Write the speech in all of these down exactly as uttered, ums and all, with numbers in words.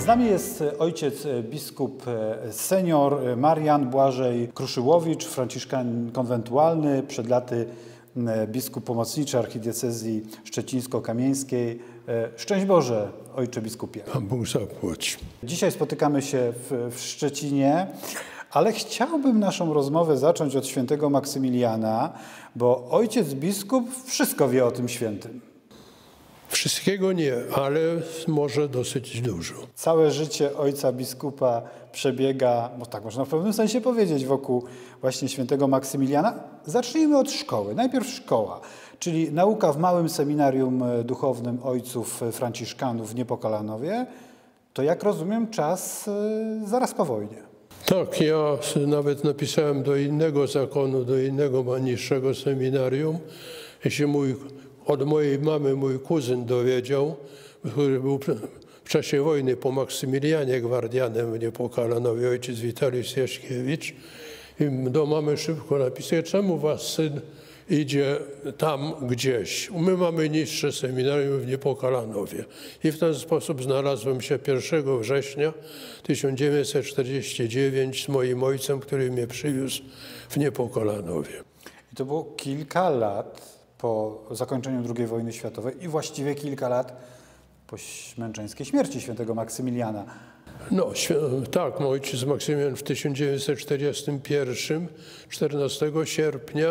Z nami jest ojciec biskup senior Marian Błażej Kruszyłowicz, franciszkan konwentualny, przed laty biskup pomocniczy archidiecezji szczecińsko-kamieńskiej. Szczęść Boże, ojcze biskupie. Pan Bóg zapłać. Dzisiaj spotykamy się w, w Szczecinie, ale chciałbym naszą rozmowę zacząć od świętego Maksymiliana, bo ojciec biskup wszystko wie o tym świętym. Wszystkiego nie, ale może dosyć dużo. Całe życie ojca biskupa przebiega, bo tak można w pewnym sensie powiedzieć, wokół właśnie świętego Maksymiliana. Zacznijmy od szkoły. Najpierw szkoła, czyli nauka w małym seminarium duchownym ojców franciszkanów w Niepokalanowie. To, jak rozumiem, czas zaraz po wojnie. Tak, ja nawet napisałem do innego zakonu, do innego niższego seminarium. Jeśli mój, od mojej mamy mój kuzyn dowiedział, który był w czasie wojny po Maksymilianie gwardianem w Niepokalanowie, ojciec Witaliusz Jaśkiewicz, i do mamy szybko napisał, czemu was syn idzie tam gdzieś. My mamy niższe seminarium w Niepokalanowie. I w ten sposób znalazłem się pierwszego września tysiąc dziewięćset czterdziestego dziewiątego z moim ojcem, który mnie przywiózł w Niepokalanowie. I to było kilka lat po zakończeniu drugiej wojny światowej i właściwie kilka lat po męczeńskiej śmierci świętego Maksymiliana. No tak, mój ojciec Maksymilian w tysiąc dziewięćset czterdziestym pierwszym, czternastego sierpnia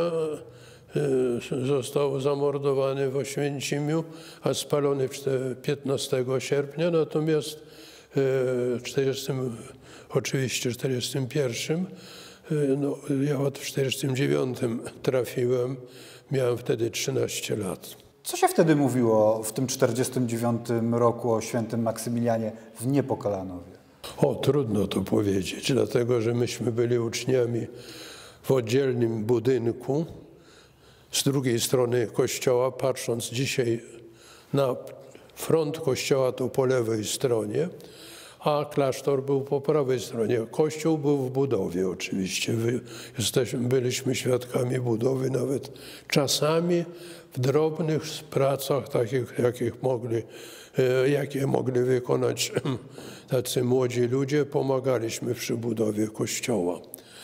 został zamordowany w Oświęcimiu, a spalony piętnastego sierpnia, natomiast w czterdziestym, oczywiście czterdziestym pierwszym, no, ja w czterdziestym dziewiątym trafiłem, miałem wtedy trzynaście lat. Co się wtedy mówiło w tym czterdziestym dziewiątym roku o świętym Maksymilianie w Niepokalanowie? O, trudno to powiedzieć, dlatego że myśmy byli uczniami w oddzielnym budynku, z drugiej strony kościoła, patrząc dzisiaj na front kościoła, to po lewej stronie, a klasztor był po prawej stronie. Kościół był w budowie oczywiście. Jesteśmy, byliśmy świadkami budowy nawet czasami w drobnych pracach, takich, jakich mogli, jakie mogli wykonać tacy młodzi ludzie, pomagaliśmy przy budowie kościoła.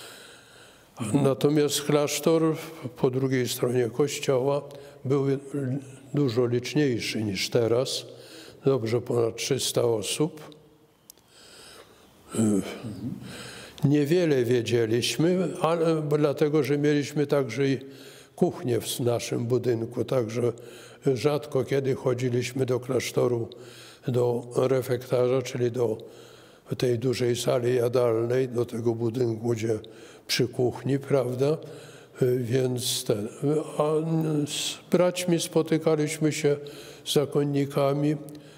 Natomiast klasztor po drugiej stronie kościoła był dużo liczniejszy niż teraz, dobrze ponad trzysta osób. Niewiele wiedzieliśmy, ale dlatego, że mieliśmy także i kuchnię w naszym budynku, także rzadko kiedy chodziliśmy do klasztoru, do refektarza, czyli do tej dużej sali jadalnej, do tego budynku, gdzie przy kuchni, prawda? Więc ten, a z braćmi spotykaliśmy się z zakonnikami,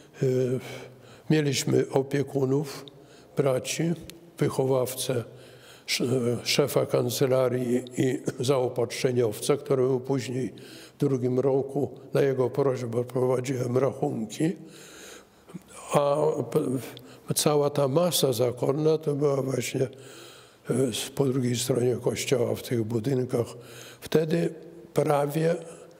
mieliśmy opiekunów, braci, wychowawcę, szefa kancelarii i zaopatrzeniowca, któremu później w drugim roku na jego prośbę prowadziłem rachunki, a cała ta masa zakonna to była właśnie po drugiej stronie kościoła w tych budynkach. Wtedy prawie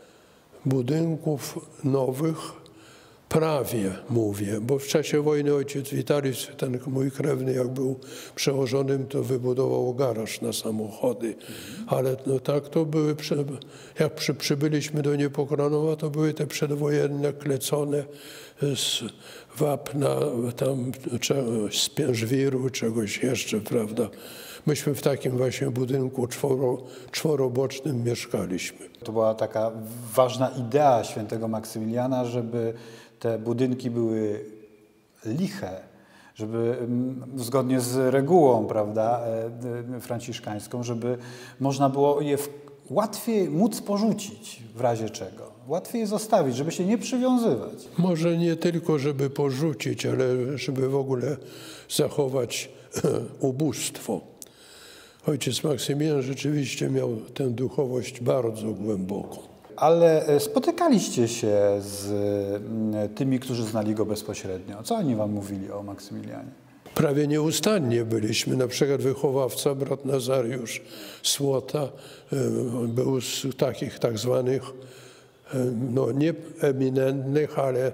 budynków nowych, prawie mówię, bo w czasie wojny ojciec Witaliusz, ten mój krewny, jak był przełożonym, to wybudował garaż na samochody. Ale no tak to były, jak przy, przybyliśmy do Niepokalaноwa, to były te przedwojenne, klecone z wapna, tam z żwiru, czegoś jeszcze, prawda. Myśmy w takim właśnie budynku czworo, czworobocznym mieszkaliśmy. To była taka ważna idea świętego Maksymiliana, żeby te budynki były liche, żeby zgodnie z regułą, prawda, franciszkańską, żeby można było je łatwiej móc porzucić w razie czego. Łatwiej je zostawić, żeby się nie przywiązywać. Może nie tylko, żeby porzucić, ale żeby w ogóle zachować ubóstwo. Ojciec Maksymilian rzeczywiście miał tę duchowość bardzo głęboką. Ale spotykaliście się z tymi, którzy znali go bezpośrednio. Co oni wam mówili o Maksymilianie? Prawie nieustannie byliśmy. Na przykład wychowawca, brat Nazariusz Słota, był z takich tak zwanych, no nie eminentnych, ale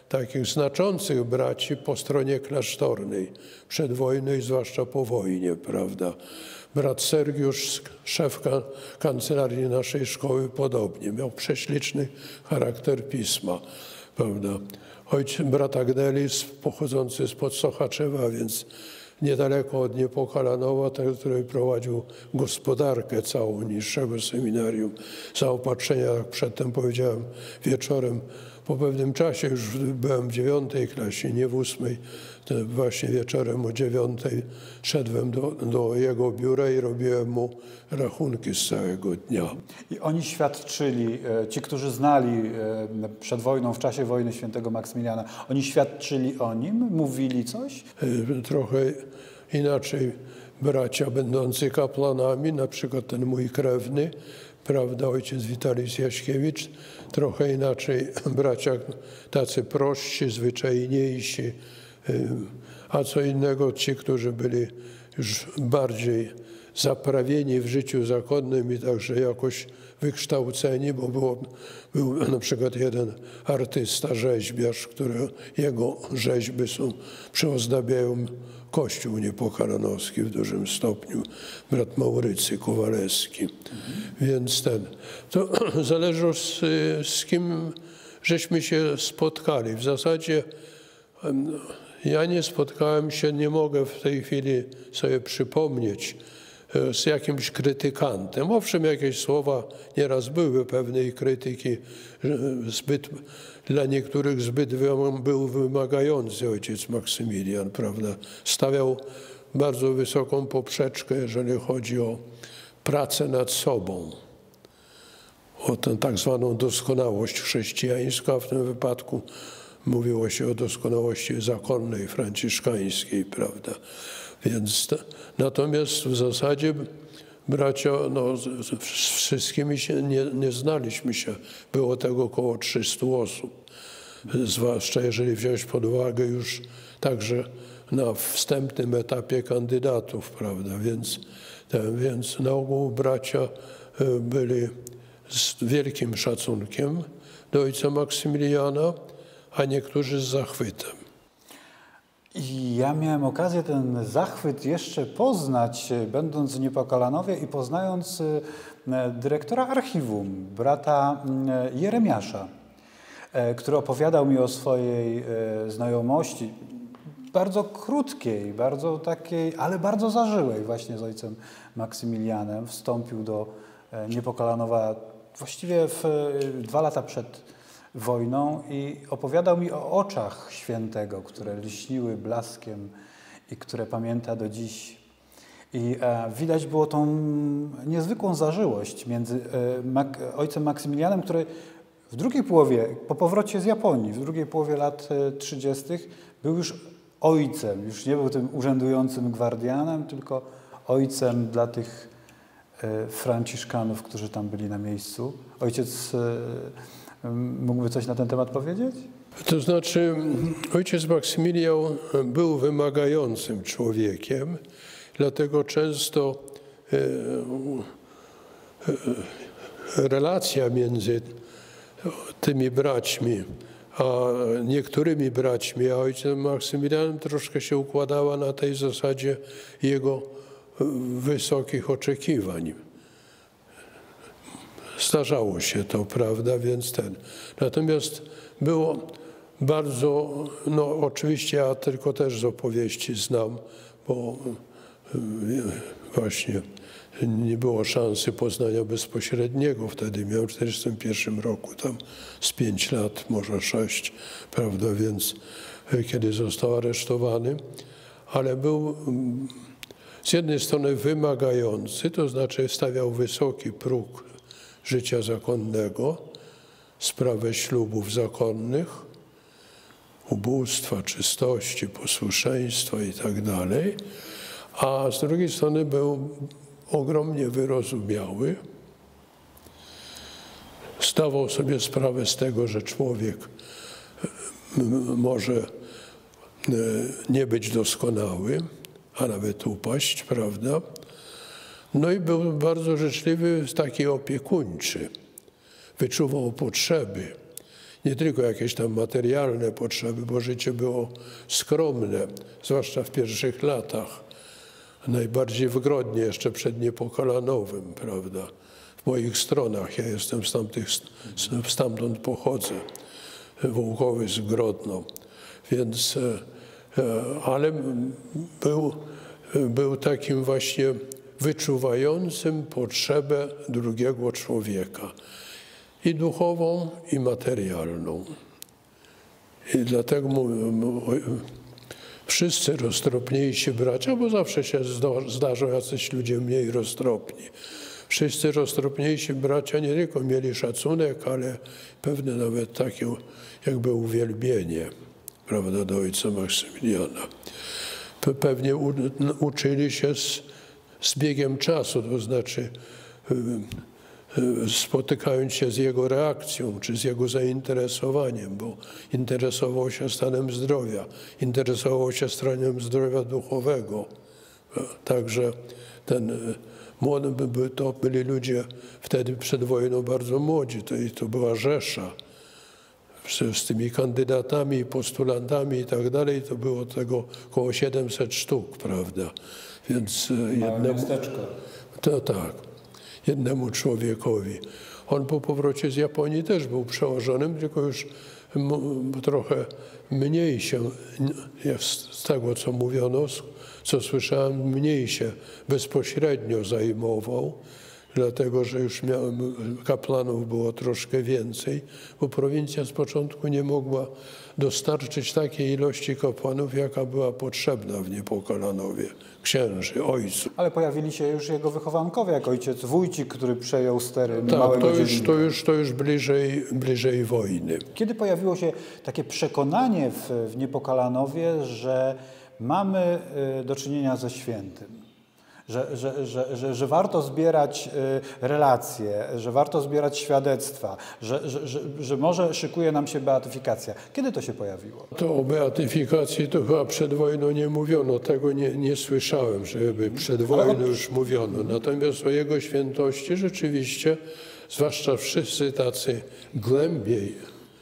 takich znaczących braci po stronie klasztornej, przed wojną i zwłaszcza po wojnie, prawda. Brat Sergiusz, szef kancelarii naszej szkoły, podobnie. Miał prześliczny charakter pisma, prawda. Ojciec, brat Agnelis, pochodzący spod Sochaczewa, więc niedaleko od Niepokalanowa, który prowadził gospodarkę całą niższego seminarium. Zaopatrzenia, jak przedtem powiedziałem, wieczorem, po pewnym czasie, już byłem w dziewiątej klasie, nie w ósmej, to właśnie wieczorem o dziewiątej szedłem do, do jego biura i robiłem mu rachunki z całego dnia. I oni świadczyli, ci, którzy znali przed wojną, w czasie wojny świętego Maksymiliana, oni świadczyli o nim, mówili coś? Trochę inaczej bracia będący kaplanami, na przykład ten mój krewny, prawda, ojciec Witalis Jaśkiewicz, trochę inaczej bracia tacy prości, zwyczajniejsi, a co innego ci, którzy byli już bardziej zaprawieni w życiu zakonnym i także jakoś wykształceni, bo było, był na przykład jeden artysta, rzeźbiarz, który, jego rzeźby są, przyozdabiają Kościół Niepokalanowski w dużym stopniu, brat Maurycy Kowalewski. Mhm. Więc ten, to zależy z, z kim żeśmy się spotkali. W zasadzie ja nie spotkałem się, nie mogę w tej chwili sobie przypomnieć, z jakimś krytykantem. Owszem, jakieś słowa nieraz były pewnej krytyki, zbyt, dla niektórych zbyt był wymagający ojciec Maksymilian, prawda? Stawiał bardzo wysoką poprzeczkę, jeżeli chodzi o pracę nad sobą, o tę tak zwaną doskonałość chrześcijańską, a w tym wypadku mówiło się o doskonałości zakonnej, franciszkańskiej, prawda? Więc natomiast w zasadzie bracia, no, z wszystkimi się nie, nie znaliśmy się. Było tego około trzystu osób. Zwłaszcza jeżeli wziąć pod uwagę już także na wstępnym etapie kandydatów, prawda? Więc, więc na ogół bracia byli z wielkim szacunkiem do ojca Maksymiliana, a niektórzy z zachwytem. I ja miałem okazję ten zachwyt jeszcze poznać, będąc w Niepokalanowie i poznając dyrektora archiwum, brata Jeremiasza, który opowiadał mi o swojej znajomości, bardzo krótkiej, bardzo takiej, ale bardzo zażyłej właśnie z ojcem Maksymilianem. Wstąpił do Niepokalanowa właściwie w dwa lata przed wojną i opowiadał mi o oczach świętego, które lśniły blaskiem i które pamięta do dziś. I e, widać było tą niezwykłą zażyłość między e, Mak ojcem Maksymilianem, który w drugiej połowie, po powrocie z Japonii, w drugiej połowie lat trzydziestych był już ojcem, już nie był tym urzędującym gwardianem, tylko ojcem dla tych e, franciszkanów, którzy tam byli na miejscu. Ojciec e, mógłby coś na ten temat powiedzieć? To znaczy, ojciec Maksymilian był wymagającym człowiekiem, dlatego często e, e, relacja między tymi braćmi, a niektórymi braćmi, a ojcem Maksymilianem troszkę się układała na tej zasadzie jego wysokich oczekiwań. Zdarzało się to, prawda, więc ten. Natomiast było bardzo, no oczywiście ja tylko też z opowieści znam, bo właśnie nie było szansy poznania bezpośredniego. Wtedy miałem w czterdziestym pierwszym roku, tam z pięć lat, może sześć, prawda, więc kiedy został aresztowany, ale był z jednej strony wymagający, to znaczy stawiał wysoki próg życia zakonnego, sprawę ślubów zakonnych, ubóstwa, czystości, posłuszeństwa i tak dalej, a z drugiej strony był ogromnie wyrozumiały. Zdawał sobie sprawę z tego, że człowiek może nie być doskonały, a nawet upaść, prawda? No i był bardzo życzliwy, taki opiekuńczy. Wyczuwał potrzeby nie tylko jakieś tam materialne potrzeby, bo życie było skromne, zwłaszcza w pierwszych latach. Najbardziej w Grodnie, jeszcze przed Niepokalanowym, prawda? W moich stronach, ja jestem z tamtych, stamtąd pochodzę, Wołkowy z Grodno. Więc, ale był, był takim właśnie wyczuwającym potrzebę drugiego człowieka. I duchową, i materialną. I dlatego wszyscy roztropniejsi bracia, bo zawsze się zdarzą jacyś ludzie mniej roztropni. Wszyscy roztropniejsi bracia nie tylko mieli szacunek, ale pewne nawet takie jakby uwielbienie, prawda, do ojca Maksymiliana. Pewnie u, uczyli się z, z biegiem czasu, to znaczy spotykając się z jego reakcją, czy z jego zainteresowaniem, bo interesował się stanem zdrowia, interesował się stanem zdrowia duchowego. Także ten młody, to byli ludzie wtedy przed wojną bardzo młodzi, to, i to była rzesza. Z, z tymi kandydatami, postulantami i tak dalej, to było tego około siedemset sztuk, prawda? Więc jednemu, to tak, jednemu człowiekowi. On po powrocie z Japonii też był przełożonym, tylko już trochę mniej się, z tego co mówiono, co słyszałem, mniej się bezpośrednio zajmował, dlatego że już miałem, kaplanów było troszkę więcej, bo prowincja z początku nie mogła dostarczyć takiej ilości kapłanów, jaka była potrzebna w Niepokalanowie, księży, ojców. Ale pojawili się już jego wychowankowie, jak ojciec Wójcik, który przejął stery tak, małego to już, to już, to już bliżej, bliżej wojny. Kiedy pojawiło się takie przekonanie w, w Niepokalanowie, że mamy do czynienia ze świętym? Że, że, że, że, że warto zbierać relacje, że warto zbierać świadectwa, że, że, że, że może szykuje nam się beatyfikacja. Kiedy to się pojawiło? To o beatyfikacji to chyba przed wojną nie mówiono, tego nie, nie słyszałem, żeby przed wojną już mówiono. Natomiast o jego świętości rzeczywiście, zwłaszcza wszyscy tacy głębiej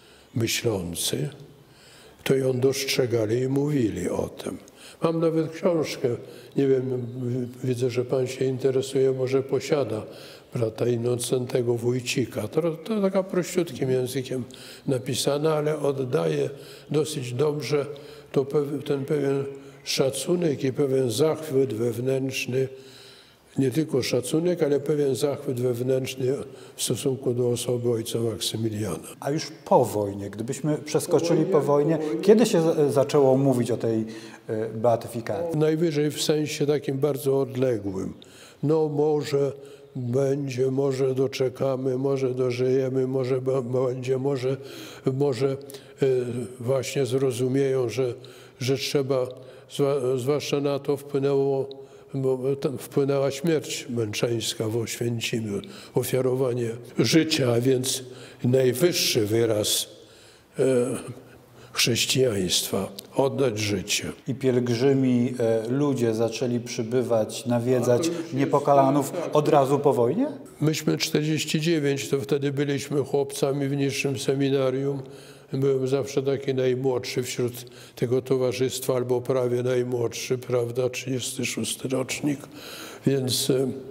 myślący, to ją dostrzegali i mówili o tym. Mam nawet książkę, nie wiem, widzę, że pan się interesuje, może posiada, brata Innocentego Wójcika. To, to taka prościutkim językiem napisana, ale oddaje dosyć dobrze to, ten pewien szacunek i pewien zachwyt wewnętrzny, nie tylko szacunek, ale pewien zachwyt wewnętrzny w stosunku do osoby ojca Maksymiliana. A już po wojnie, gdybyśmy przeskoczyli po wojnie, kiedy się zaczęło mówić o tej beatyfikacji? Najwyżej w sensie takim bardzo odległym. No może będzie, może doczekamy, może dożyjemy, może będzie, może, może właśnie zrozumieją, że, że trzeba, zwłaszcza na to wpłynęło bo tam wpłynęła śmierć męczeńska w Oświęcimiu, ofiarowanie życia, a więc najwyższy wyraz e, chrześcijaństwa, oddać życie. I pielgrzymi e, ludzie zaczęli przybywać, nawiedzać Niepokalanów od razu po wojnie? Myśmy czterdzieści dziewięć, to wtedy byliśmy chłopcami w niższym seminarium. Byłem zawsze taki najmłodszy wśród tego towarzystwa, albo prawie najmłodszy, prawda, trzydziesty szósty rocznik, więc,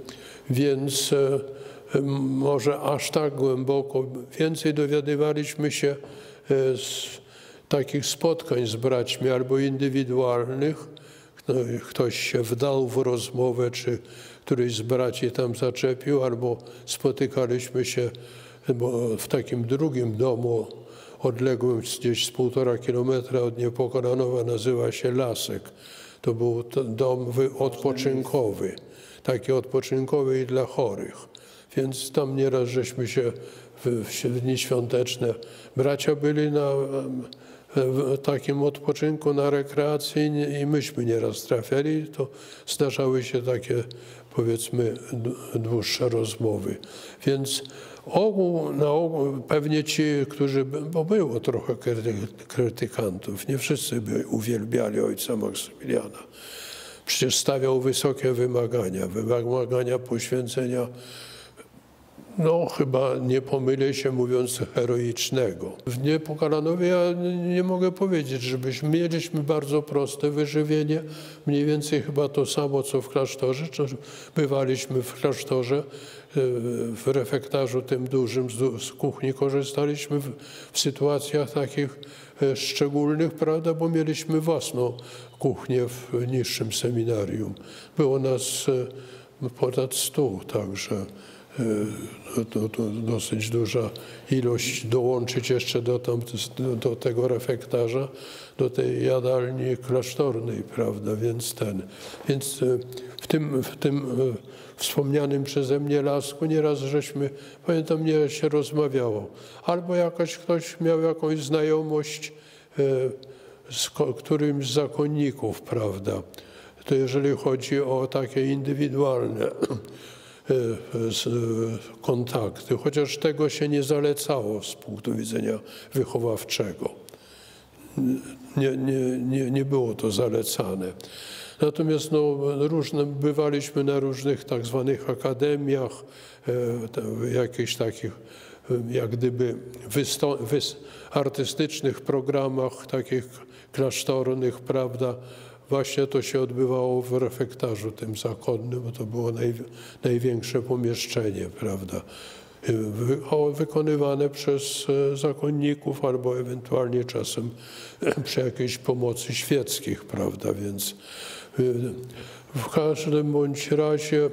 więc może aż tak głęboko. Więcej dowiadywaliśmy się z takich spotkań z braćmi albo indywidualnych. Ktoś się wdał w rozmowę, czy któryś z braci tam zaczepił, albo spotykaliśmy się w takim drugim domu, odległym gdzieś z półtora kilometra od Niepokalanowa, nazywa się Lasek. To był dom odpoczynkowy, taki odpoczynkowy i dla chorych. Więc tam nieraz żeśmy się w dni świąteczne, bracia byli na w takim odpoczynku, na rekreacji i myśmy nieraz trafiali, to zdarzały się takie, powiedzmy, dłuższe rozmowy. Więc ogół, na ogół pewnie ci, którzy, bo było trochę krytykantów, nie wszyscy by uwielbiali ojca Maksymiliana. Przecież stawiał wysokie wymagania, wymagania poświęcenia No, chyba nie pomylę się mówiąc heroicznego. W Niepokalanowie ja nie mogę powiedzieć, żebyśmy mieliśmy bardzo proste wyżywienie, mniej więcej chyba to samo, co w klasztorze. Bywaliśmy w klasztorze, w refektarzu tym dużym, z kuchni korzystaliśmy w, w sytuacjach takich szczególnych, prawda, bo mieliśmy własną kuchnię w niższym seminarium. Było nas ponad stu, także To, to dosyć duża ilość, dołączyć jeszcze do, tam, do, do tego refektarza, do tej jadalni klasztornej, prawda, więc ten, więc w tym, w tym wspomnianym przeze mnie Lasku nieraz żeśmy, pamiętam, nie się rozmawiało, albo jakaś ktoś miał jakąś znajomość z którymś z zakonników, prawda, to jeżeli chodzi o takie indywidualne kontakty, chociaż tego się nie zalecało z punktu widzenia wychowawczego. Nie, nie, nie, nie było to zalecane. Natomiast no, różne, bywaliśmy na różnych tak zwanych akademiach, e, jakichś takich jak gdyby wys, artystycznych programach, takich klasztornych, prawda. Właśnie to się odbywało w refektarzu tym zakonnym, bo to było naj, największe pomieszczenie, prawda, Wy, wykonywane przez zakonników albo ewentualnie czasem przy jakiejś pomocy świeckich, prawda, więc w każdym bądź razie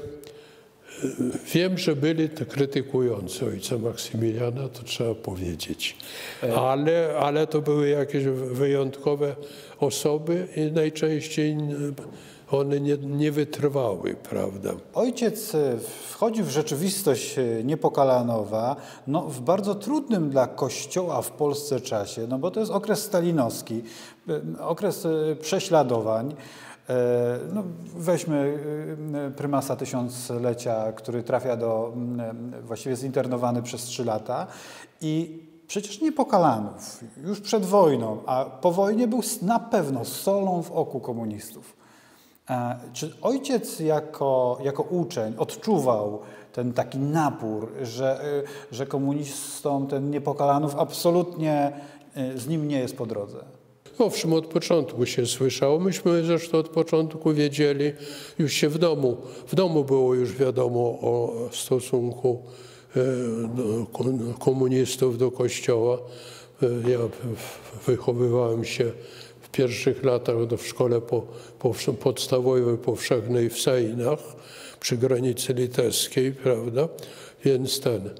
wiem, że byli to krytykujący ojca Maksymiliana, to trzeba powiedzieć, ale, ale to były jakieś wyjątkowe osoby i najczęściej one nie, nie wytrwały, prawda. Ojciec wchodził w rzeczywistość Niepokalanowa no, w bardzo trudnym dla Kościoła w Polsce czasie, no bo to jest okres stalinowski, okres prześladowań. No, weźmy prymasa tysiąclecia, który trafia do, właściwie jest internowany przez trzy lata i przecież Niepokalanów już przed wojną, a po wojnie był na pewno solą w oku komunistów. Czy ojciec jako, jako uczeń odczuwał ten taki napór, że, że komunistom ten Niepokalanów absolutnie z nim nie jest po drodze? Owszem, od początku się słyszało. Myśmy zresztą od początku wiedzieli, już się w domu, w domu było już wiadomo o stosunku do komunistów do Kościoła. Ja wychowywałem się w pierwszych latach w szkole po, po, podstawowej, powszechnej w Sejnach, przy granicy litewskiej, prawda, więc ten,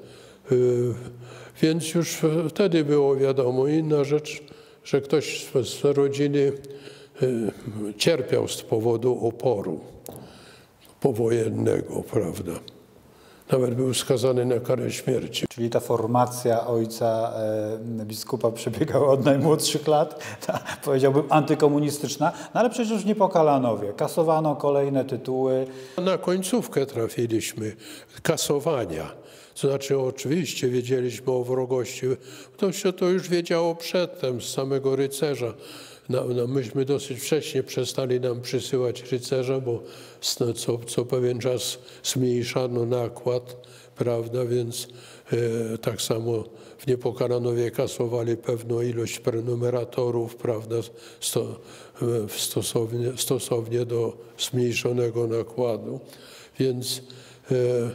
więc już wtedy było wiadomo. Inna rzecz, że ktoś z rodziny cierpiał z powodu oporu powojennego, prawda. Nawet był skazany na karę śmierci. Czyli ta formacja ojca e, biskupa przebiegała od najmłodszych lat, ta, powiedziałbym antykomunistyczna, no ale przecież w Niepokalanowie kasowano kolejne tytuły. Na końcówkę trafiliśmy kasowania. To znaczy oczywiście wiedzieliśmy o wrogości, to się to już wiedziało przedtem z samego rycerza. No, no, myśmy dosyć wcześnie przestali nam przysyłać rycerza, bo no, co, co pewien czas zmniejszano nakład, prawda, więc e, tak samo w Niepokalanowie kasowali pewną ilość prenumeratorów, prawda, sto, e, stosownie, stosownie do zmniejszonego nakładu, więc e,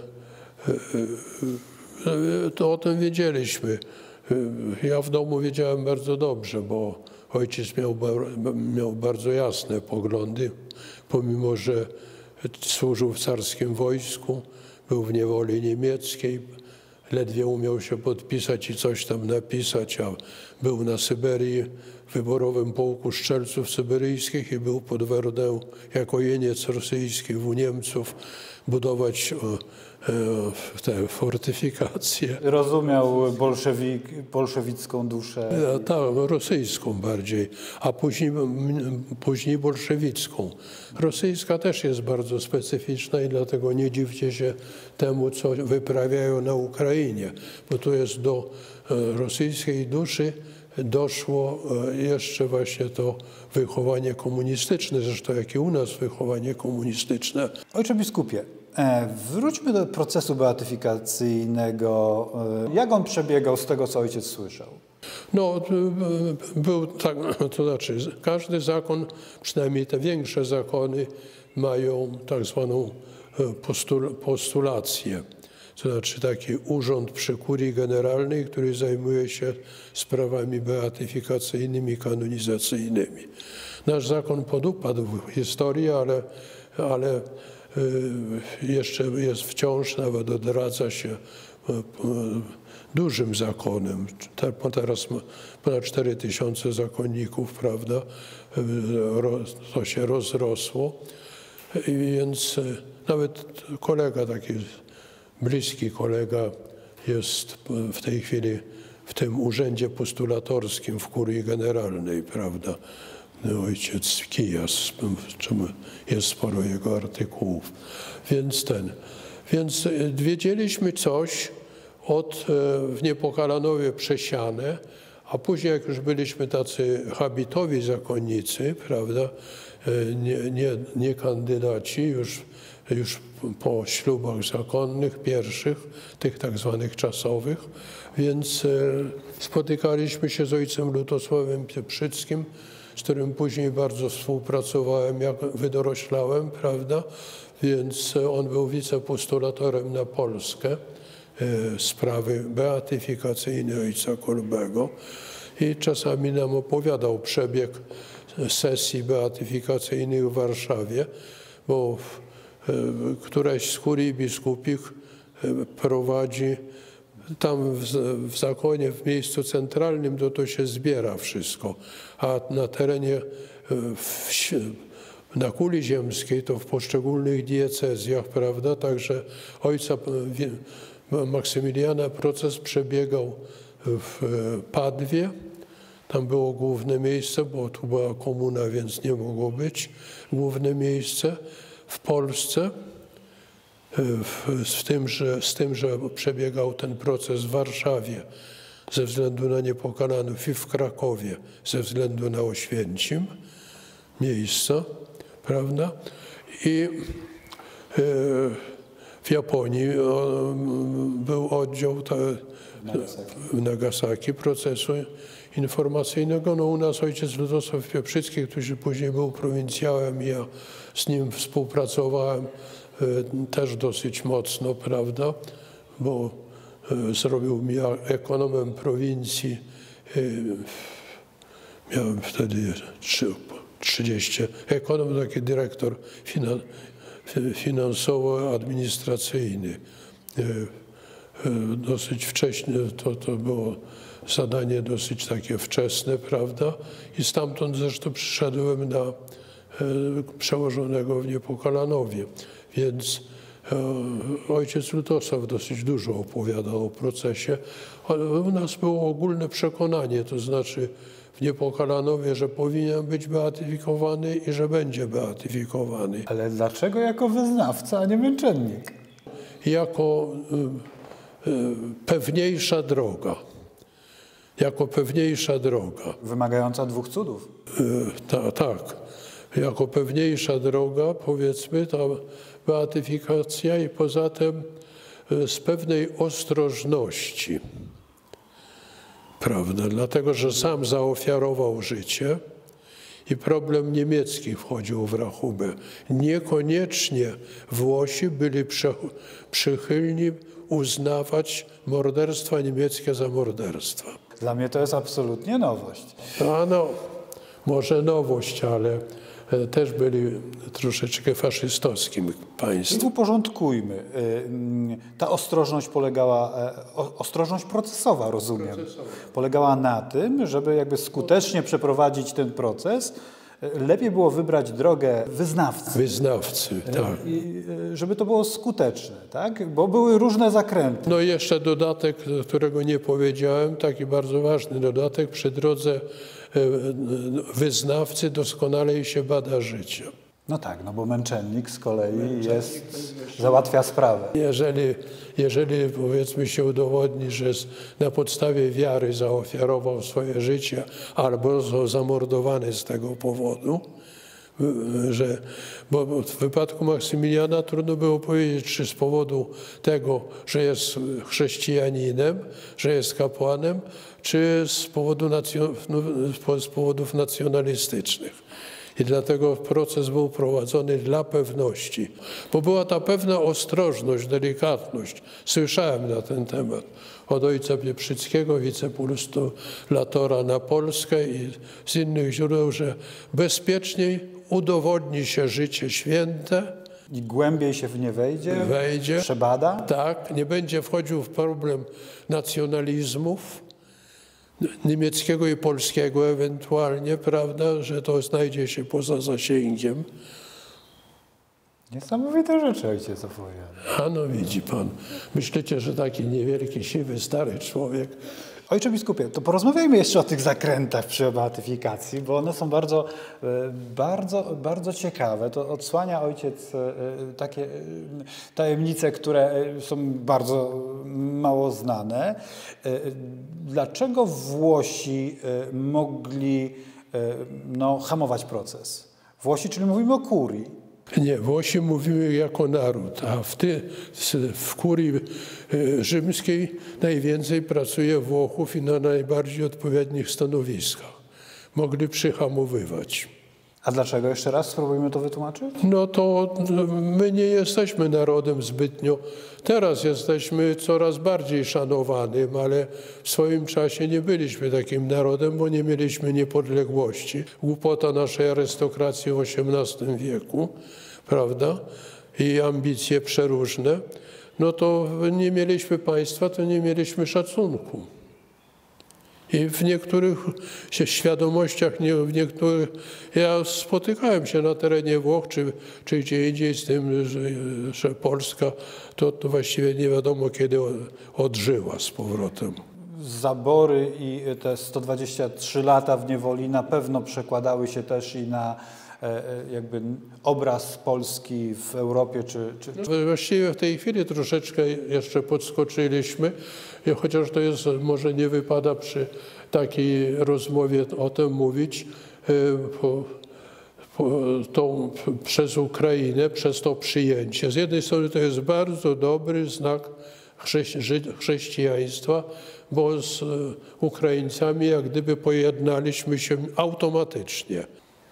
e, to o tym wiedzieliśmy. Ja w domu wiedziałem bardzo dobrze, bo ojciec miał, miał bardzo jasne poglądy, pomimo że służył w carskim wojsku, był w niewoli niemieckiej, ledwie umiał się podpisać i coś tam napisać, a był na Syberii w wyborowym pułku strzelców syberyjskich i był pod Werdę jako jeniec rosyjski u Niemców budować te fortyfikacje. Rozumiał bolszewik, bolszewicką duszę. Tak, rosyjską bardziej, a później, później bolszewicką. Rosyjska też jest bardzo specyficzna i dlatego nie dziwcie się temu, co wyprawiają na Ukrainie, bo tu jest do rosyjskiej duszy doszło jeszcze właśnie to wychowanie komunistyczne, zresztą jak i u nas wychowanie komunistyczne. Ojcze biskupie, E, wróćmy do procesu beatyfikacyjnego. E, jak on przebiegał z tego, co ojciec słyszał? No, był tak, to znaczy każdy zakon, przynajmniej te większe zakony, mają tak zwaną postul, postulację. To znaczy taki urząd przy kurii generalnej, który zajmuje się sprawami beatyfikacyjnymi, kanonizacyjnymi. Nasz zakon podupadł w historii, ale, ale jeszcze jest wciąż, nawet odradza się dużym zakonem. Teraz ponad cztery tysiące zakonników, prawda? To się rozrosło. I więc nawet kolega, taki bliski kolega jest w tej chwili w tym urzędzie postulatorskim w kurii generalnej, prawda? Ojciec Kijas, w czym jest sporo jego artykułów. Więc ten, więc wiedzieliśmy coś od w Niepokalanowie przesiane, a później jak już byliśmy tacy habitowi zakonnicy, prawda, nie, nie, nie kandydaci, już, już po ślubach zakonnych pierwszych, tych tak zwanych czasowych, więc spotykaliśmy się z ojcem Lutosławem Pieprzyckim, z którym później bardzo współpracowałem, jak wydoroślałem, prawda, więc on był wicepostulatorem na Polskę, sprawy beatyfikacyjne ojca Kolbego i czasami nam opowiadał przebieg sesji beatyfikacyjnych w Warszawie, bo któraś z kurii biskupich prowadzi tam w, w zakonie, w miejscu centralnym, to to się zbiera wszystko, a na terenie w, na kuli ziemskiej to w poszczególnych diecezjach, prawda, także ojca Maksymiliana proces przebiegał w Padwie. Tam było główne miejsce, bo tu była komuna, więc nie mogło być główne miejsce. W Polsce, w, z, tym, że, z tym, że przebiegał ten proces w Warszawie ze względu na Niepokalanów i w Krakowie ze względu na Oświęcim, miejsca, prawda? I e, w Japonii był oddział ta, w Nagasaki procesu informacyjnego. No, u nas ojciec Lutosław Pieprzycki, który później był prowincjałem, ja z nim współpracowałem też dosyć mocno, prawda, bo zrobił mnie ekonomem prowincji. Miałem wtedy trzydzieści, ekonom, taki dyrektor finan, finansowo-administracyjny. Dosyć wcześnie, to, to było zadanie dosyć takie wczesne, prawda? I stamtąd zresztą przyszedłem na przełożonego w Niepokalanowie. Więc ojciec Lutosław dosyć dużo opowiadał o procesie, ale u nas było ogólne przekonanie, to znaczy w Niepokalanowie, że powinien być beatyfikowany i że będzie beatyfikowany. Ale dlaczego jako wyznawca, a nie męczennik? Jako y, y, pewniejsza droga. Jako pewniejsza droga. Wymagająca dwóch cudów. Y, ta, tak. Jako pewniejsza droga, powiedzmy, ta beatyfikacja i poza tym y, z pewnej ostrożności. Prawda? Dlatego, że sam zaofiarował życie i problem niemiecki wchodził w rachubę. Niekoniecznie Włosi byli przychylni uznawać morderstwa niemieckie za morderstwa. Dla mnie to jest absolutnie nowość. A no, może nowość, ale też byli troszeczkę faszystowskim państwem. I uporządkujmy. Ta ostrożność polegała, ostrożność procesowa, rozumiem, procesowa. Polegała na tym, żeby jakby skutecznie przeprowadzić ten proces, lepiej było wybrać drogę wyznawcy. Wyznawcy, tak. I żeby to było skuteczne, tak? Bo były różne zakręty. No i jeszcze dodatek, którego nie powiedziałem, taki bardzo ważny dodatek, przy drodze wyznawcy doskonale się bada życie. No tak, no bo męczennik z kolei męczennik jest, załatwia sprawę. Jeżeli, jeżeli powiedzmy się udowodni, że na podstawie wiary zaofiarował swoje życie albo został zamordowany z tego powodu, że, bo w wypadku Maksymiliana trudno było powiedzieć, czy z powodu tego, że jest chrześcijaninem, że jest kapłanem, czy z, powodu nacjo- z powodów nacjonalistycznych. I dlatego proces był prowadzony dla pewności, bo była ta pewna ostrożność, delikatność. Słyszałem na ten temat od ojca Pieprzyckiego, wicepostulatora na Polskę i z innych źródeł, że bezpieczniej udowodni się życie święte. I głębiej się w nie wejdzie, wejdzie, przebada? Tak, nie będzie wchodził w problem nacjonalizmów, niemieckiego i polskiego ewentualnie, prawda, że to znajdzie się poza zasięgiem. Niesamowite rzeczy ojciec opowiada. A no widzi pan, myślicie, że taki niewielki, siwy, stary człowiek. Ojcze biskupie, to porozmawiajmy jeszcze o tych zakrętach przy beatyfikacji, bo one są bardzo, bardzo, bardzo ciekawe. To odsłania ojciec takie tajemnice, które są bardzo mało znane. Dlaczego Włosi mogli no, hamować proces? Włosi, czyli mówimy o kurii. Nie, Włosi mówimy jako naród, a w, ty, w kurii rzymskiej najwięcej pracuje Włochów i na najbardziej odpowiednich stanowiskach. Mogli przyhamowywać. A dlaczego? Jeszcze raz spróbujmy to wytłumaczyć? No to my nie jesteśmy narodem zbytnio. Teraz jesteśmy coraz bardziej szanowanym, ale w swoim czasie nie byliśmy takim narodem, bo nie mieliśmy niepodległości. Głupota naszej arystokracji w osiemnastym wieku, prawda? I ambicje przeróżne. No to nie mieliśmy państwa, to nie mieliśmy szacunku. I w niektórych świadomościach, nie, w niektórych, ja spotykałem się na terenie Włoch, czy, czy gdzie indziej z tym, że, że Polska to, to właściwie nie wiadomo kiedy odżyła z powrotem. Zabory i te sto dwadzieścia trzy lata w niewoli na pewno przekładały się też i na jakby obraz Polski w Europie, czy... czy... Właściwie w tej chwili troszeczkę jeszcze podskoczyliśmy, chociaż to jest, może nie wypada przy takiej rozmowie o tym mówić, po, po, tą, przez Ukrainę, przez to przyjęcie. Z jednej strony to jest bardzo dobry znak chrześcijaństwa, bo z Ukraińcami jak gdyby pojednaliśmy się automatycznie.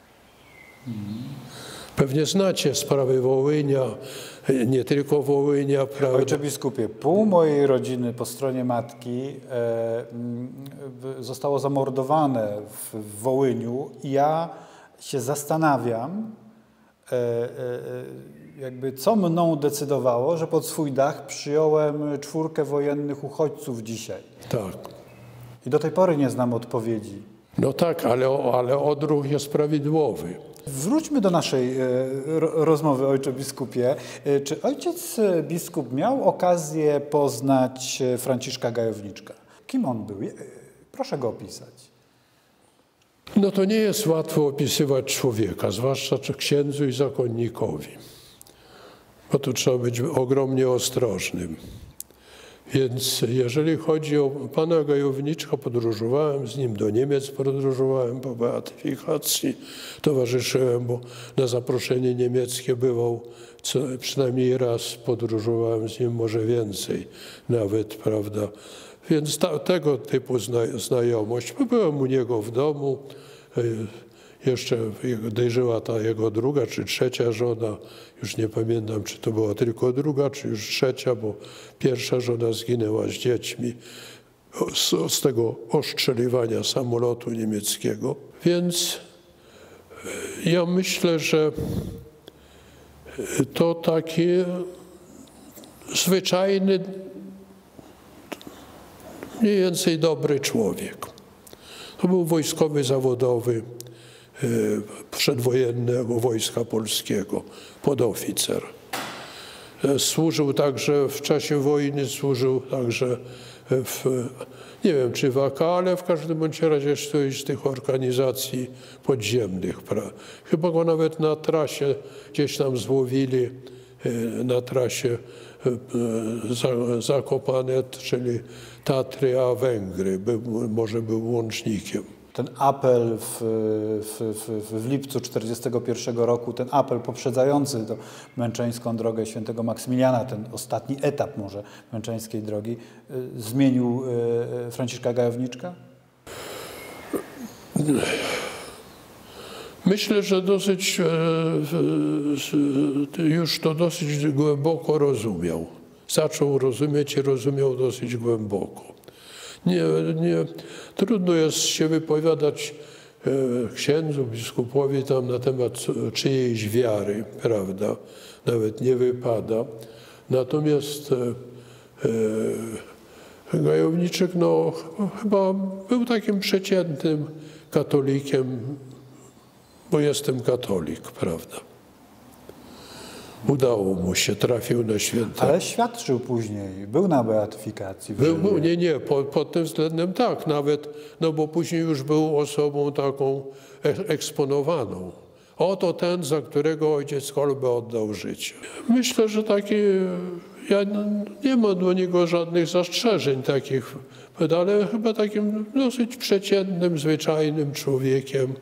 Pewnie znacie sprawy Wołynia, nie tylko Wołynia, prawda? Ojcze biskupie, pół mojej rodziny po stronie matki e, zostało zamordowane w, w Wołyniu i ja się zastanawiam, e, e, jakby co mną decydowało, że pod swój dach przyjąłem czwórkę wojennych uchodźców dzisiaj. Tak. I do tej pory nie znam odpowiedzi. No tak, ale, ale odruch jest prawidłowy. Wróćmy do naszej rozmowy, ojcze biskupie. Czy ojciec biskup miał okazję poznać Franciszka Gajowniczka? Kim on był? Proszę go opisać. No to nie jest łatwo opisywać człowieka, zwłaszcza księdzu i zakonnikowi, bo tu trzeba być ogromnie ostrożnym. Więc jeżeli chodzi o pana Gajowniczka, podróżowałem z nim do Niemiec, podróżowałem po beatyfikacji, towarzyszyłem, bo na zaproszenie niemieckie bywał co, przynajmniej raz, podróżowałem z nim, może więcej nawet, prawda. Więc ta, tego typu zna, znajomość. Byłem u niego w domu, jeszcze gdy żyła ta jego druga czy trzecia żona, już nie pamiętam, czy to była tylko druga, czy już trzecia, bo pierwsza żona zginęła z dziećmi z, z tego ostrzeliwania samolotu niemieckiego. Więc ja myślę, że to taki zwyczajny, mniej więcej dobry człowiek. To był wojskowy zawodowy, przedwojennego Wojska Polskiego, podoficer. Służył także w czasie wojny, służył także w, nie wiem czy w A K, ale w każdym bądź razie z tych organizacji podziemnych. Chyba go nawet na trasie gdzieś tam złowili, na trasie Zakopane, czyli Tatry, a Węgry, był, może był łącznikiem. Ten apel w, w, w, w lipcu tysiąc dziewięćset czterdziestego pierwszego roku, ten apel poprzedzający to męczeńską drogę świętego Maksymiliana, ten ostatni etap może męczeńskiej drogi, zmienił Franciszka Gajowniczka? Myślę, że dosyć, już to dosyć głęboko rozumiał. Zaczął rozumieć i rozumiał dosyć głęboko. Nie, nie, trudno jest się wypowiadać księdzu, biskupowi tam na temat czyjejś wiary, prawda? Nawet nie wypada. Natomiast e, Gajowniczek no, chyba był takim przeciętnym katolikiem, bo jestem katolik, prawda? Udało mu się, trafił na święta. Ale świadczył później, był na beatyfikacji. Był, był, nie, nie, pod, pod tym względem tak, nawet, no bo później już był osobą taką eksponowaną. Oto ten, za którego ojciec Kolbe oddał życie. Myślę, że taki, ja nie mam do niego żadnych zastrzeżeń takich, ale chyba takim dosyć przeciętnym, zwyczajnym człowiekiem.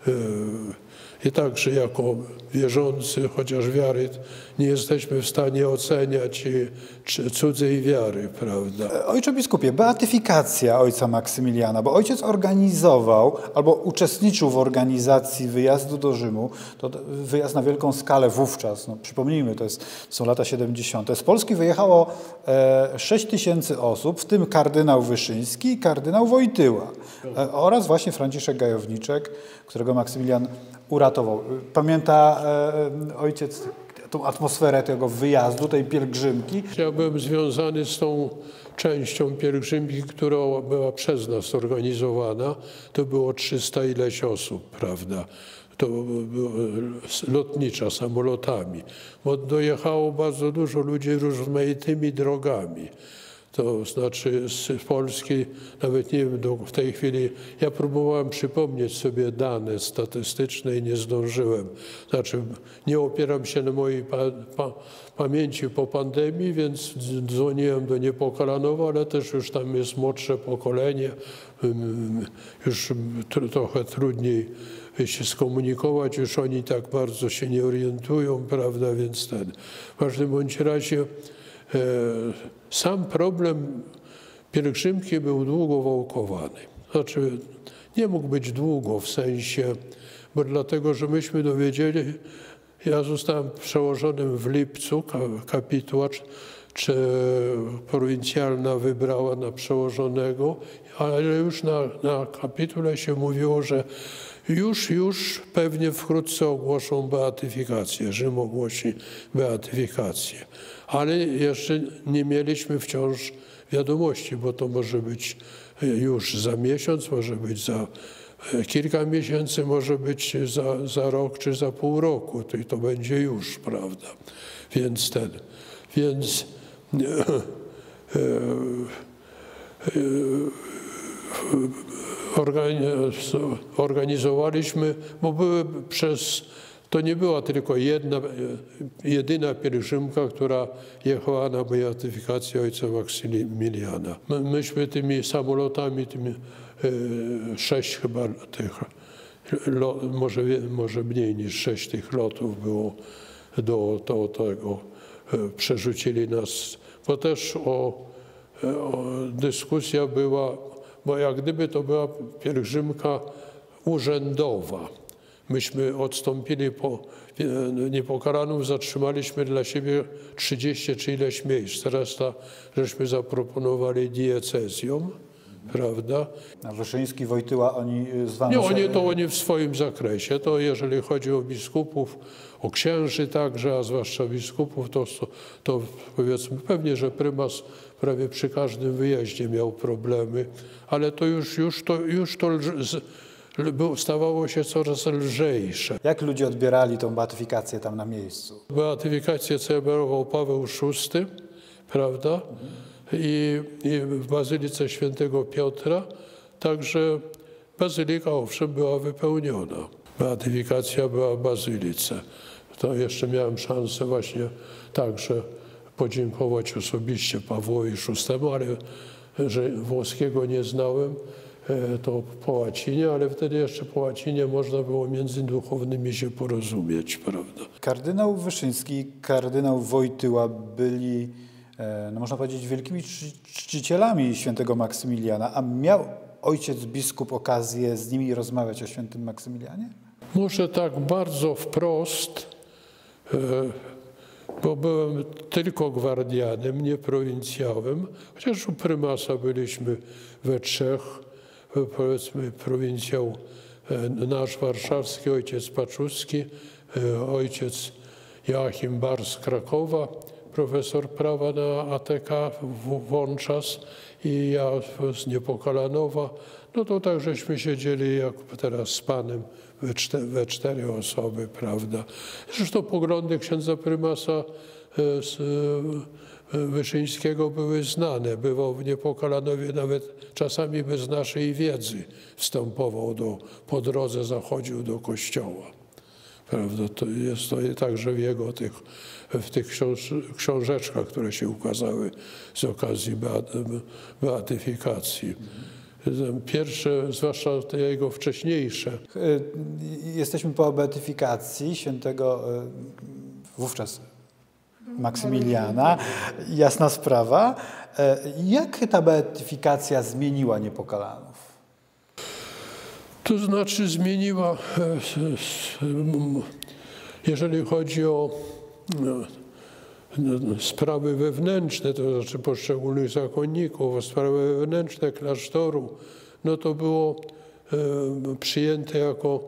I także jako wierzący, chociaż wiary nie jesteśmy w stanie oceniać cudzej wiary, prawda? Ojcze biskupie, beatyfikacja ojca Maksymiliana, bo ojciec organizował albo uczestniczył w organizacji wyjazdu do Rzymu, to wyjazd na wielką skalę wówczas, no, przypomnijmy, to, jest, to są lata siedemdziesiąte. Z Polski wyjechało sześć tysięcy osób, w tym kardynał Wyszyński i kardynał Wojtyła e, oraz właśnie Franciszek Gajowniczek, którego Maksymilian uratował. Pamięta e, ojciec tą atmosferę tego wyjazdu, tej pielgrzymki? Ja byłem związany z tą częścią pielgrzymki, która była przez nas organizowana. To było trzysta ileś osób, prawda? To była lotnicza, samolotami. Bo dojechało bardzo dużo ludzi rozmaitymi drogami. To znaczy z Polski, nawet nie wiem, w tej chwili, ja próbowałem przypomnieć sobie dane statystyczne i nie zdążyłem. Znaczy nie opieram się na mojej pa, pa, pamięci po pandemii, więc dzwoniłem do Niepokalanowa, ale też już tam jest młodsze pokolenie, już trochę trudniej się skomunikować, już oni tak bardzo się nie orientują, prawda, więc ten. W każdym bądź razie sam problem pielgrzymki był długo wałkowany. Znaczy, nie mógł być długo w sensie, bo dlatego, że myśmy dowiedzieli, ja zostałem przełożonym w lipcu, kapituła czy prowincjalna wybrała na przełożonego, ale już na, na kapitule się mówiło, że już, już pewnie wkrótce ogłoszą beatyfikację, Rzym ogłosi beatyfikację. Ale jeszcze nie mieliśmy wciąż wiadomości, bo to może być już za miesiąc, może być za kilka miesięcy, może być za, za rok czy za pół roku. To, to będzie już, prawda? Więc ten, więc e, e, organizowaliśmy, bo były przez, to nie była tylko jedna, jedyna pielgrzymka, która jechała na beatyfikację ojca Maksymiliana. My, myśmy tymi samolotami, tymi e, sześć chyba tych, lo, może, może mniej niż sześć tych lotów było do, do tego, e, przerzucili nas, bo też o, o, dyskusja była, bo jak gdyby to była pielgrzymka urzędowa. Myśmy odstąpili po Niepokalanów, zatrzymaliśmy dla siebie trzydzieści czy ileś miejsc. Teraz ta, żeśmy zaproponowali diecezjom, prawda? A Wyszyński, Wojtyła, oni z wami... Nie, oni to oni w swoim zakresie. To jeżeli chodzi o biskupów, o księży także, a zwłaszcza biskupów, to, to powiedzmy pewnie, że prymas prawie przy każdym wyjeździe miał problemy, ale to już, już to, już to z, stawało się coraz lżejsze. Jak ludzie odbierali tą beatyfikację tam na miejscu? Beatyfikację celebrował Paweł szósty, prawda? Mhm. I, I w Bazylice Świętego Piotra. Także bazylika owszem była wypełniona. Beatyfikacja była w bazylice. To jeszcze miałem szansę właśnie także podziękować osobiście Pawłowi szóstemu, ale że włoskiego nie znałem, to po łacinie, ale wtedy jeszcze po łacinie można było między duchownymi się porozumieć, prawda? Kardynał Wyszyński i kardynał Wojtyła byli, no można powiedzieć, wielkimi czcicielami świętego Maksymiliana, a miał ojciec biskup okazję z nimi rozmawiać o świętym Maksymilianie? Może tak bardzo wprost, bo byłem tylko gwardianem, nie prowincjałem, chociaż u prymasa byliśmy we trzech, powiedzmy prowincjał nasz warszawski, ojciec Paczuski, ojciec Joachim Bar z Krakowa, profesor prawa na A T K wówczas i ja z Niepokalanowa. No to tak żeśmy siedzieli jak teraz z panem we, czte, we cztery osoby, prawda. Zresztą poglądy księdza prymasa z Wyszyńskiego były znane. Bywał w Niepokalanowie nawet czasami bez naszej wiedzy. Wstępował do, po drodze zachodził do kościoła. Prawda? To jest to także w jego tych, w tych książ książeczkach, które się ukazały z okazji beatyfikacji. Pierwsze, zwłaszcza te jego wcześniejsze. Jesteśmy po beatyfikacji świętego wówczas Maksymiliana. Jasna sprawa. Jak ta beatyfikacja zmieniła Niepokalanów? To znaczy zmieniła, jeżeli chodzi o sprawy wewnętrzne, to znaczy poszczególnych zakonników, o sprawy wewnętrzne klasztoru, no to było przyjęte jako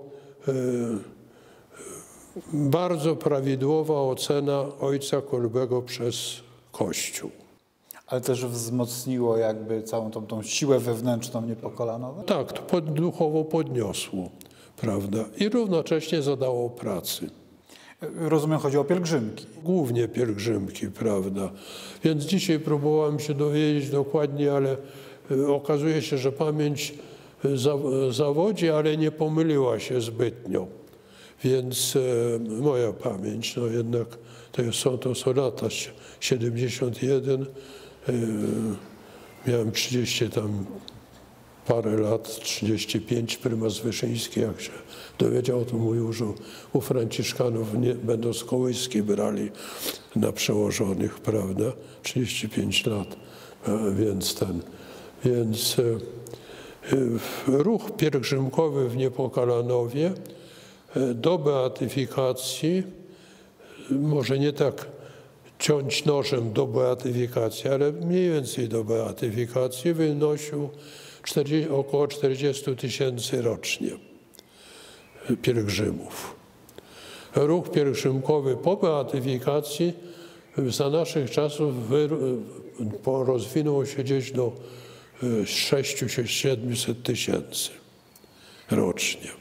bardzo prawidłowa ocena ojca Kolbego przez Kościół. Ale też wzmocniło jakby całą tą, tą siłę wewnętrzną Niepokalanową? Tak, to pod, duchowo podniosło, prawda? I równocześnie zadało pracy. Rozumiem, chodzi o pielgrzymki. Głównie pielgrzymki, prawda? Więc dzisiaj próbowałem się dowiedzieć dokładnie, ale okazuje się, że pamięć zawodzi, ale nie pomyliła się zbytnio. Więc e, moja pamięć, no jednak to są, to są lata siedemdziesiąt jeden, e, miałem trzydzieści tam parę lat, trzydzieści pięć, prymas Wyszyński, jak się dowiedział, to mówił, że u Franciszkanów nie, będą z Kołyski brali na przełożonych, prawda, trzydzieści pięć lat, e, więc ten, więc e, e, ruch pielgrzymkowy w Niepokalanowie do beatyfikacji, może nie tak ciąć nożem do beatyfikacji, ale mniej więcej do beatyfikacji wynosił czterdzieści, około czterdzieści tysięcy rocznie pielgrzymów. Ruch pielgrzymkowy po beatyfikacji za naszych czasów rozwinął się gdzieś do sześciuset do siedmiuset tysięcy rocznie.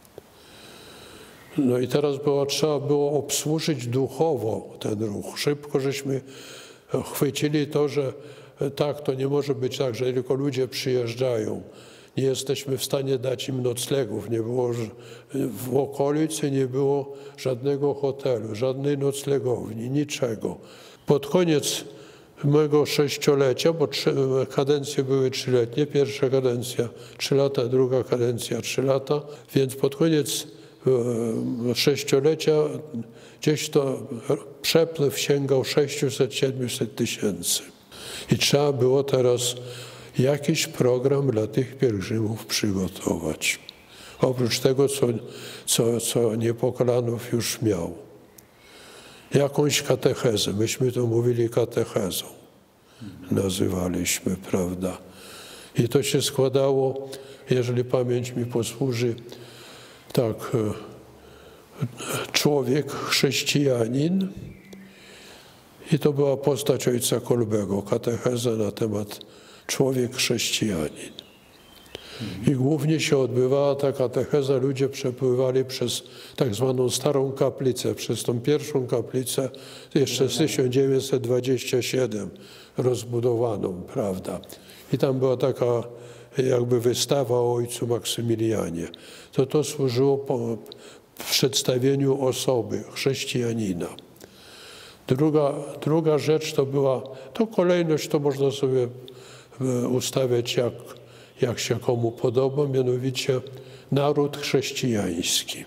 No i teraz było, trzeba było obsłużyć duchowo ten ruch. Szybko żeśmy chwycili to, że tak, to nie może być tak, że tylko ludzie przyjeżdżają. Nie jesteśmy w stanie dać im noclegów. Nie było, w okolicy nie było żadnego hotelu, żadnej noclegowni, niczego. Pod koniec mojego sześciolecia, bo trzy, kadencje były trzyletnie, pierwsza kadencja trzy lata, druga kadencja trzy lata, więc pod koniec sześciolecia gdzieś to przepływ sięgał sześciuset do siedmiuset tysięcy. I trzeba było teraz jakiś program dla tych pielgrzymów przygotować. Oprócz tego, co, co, co Niepokalanów już miał. Jakąś katechezę. Myśmy to mówili katechezą. Nazywaliśmy, prawda. I to się składało, jeżeli pamięć mi posłuży, tak, człowiek, chrześcijanin i to była postać ojca Kolbego, katecheza na temat człowiek, chrześcijanin. I głównie się odbywała ta katecheza, ludzie przepływali przez tak zwaną starą kaplicę, przez tą pierwszą kaplicę jeszcze z tysiąc dziewięćset dwudziestego siódmego rozbudowaną, prawda. I tam była taka jakby wystawa o ojcu Maksymilianie. To to służyło po przedstawieniu osoby, chrześcijanina. Druga, druga rzecz to była, to kolejność to można sobie ustawiać jak, jak się komu podoba, mianowicie naród chrześcijański.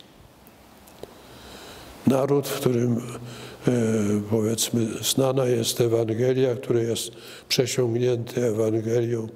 Naród, w którym e, powiedzmy znana jest Ewangelia, który jest przesiągnięty Ewangelią,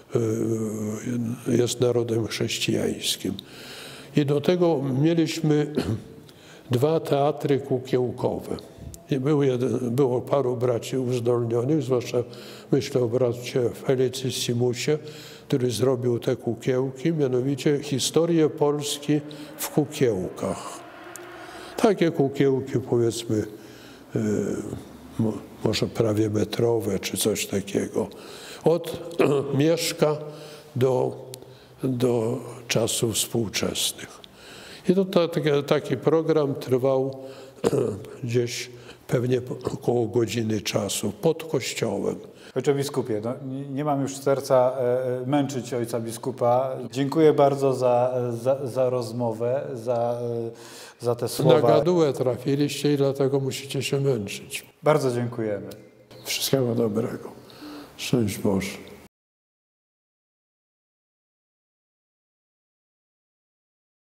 e, jest narodem chrześcijańskim. I do tego mieliśmy dwa teatry kukiełkowe. I był jeden, było paru braci uzdolnionych, zwłaszcza myślę o bracie Felicissimusie, który zrobił te kukiełki, mianowicie historię Polski w kukiełkach. Takie kukiełki, powiedzmy, y, może prawie metrowe, czy coś takiego. Od Mieszka do, do czasów współczesnych. I to ta, taki program trwał gdzieś pewnie około godziny czasu, pod kościołem. Ojcze biskupie, no, nie, nie mam już serca e, męczyć ojca biskupa. Dziękuję bardzo za, za, za rozmowę, za, e, za te słowa. Na gadułę trafiliście i dlatego musicie się męczyć. Bardzo dziękujemy. Wszystkiego dobrego. Szczęść Boże.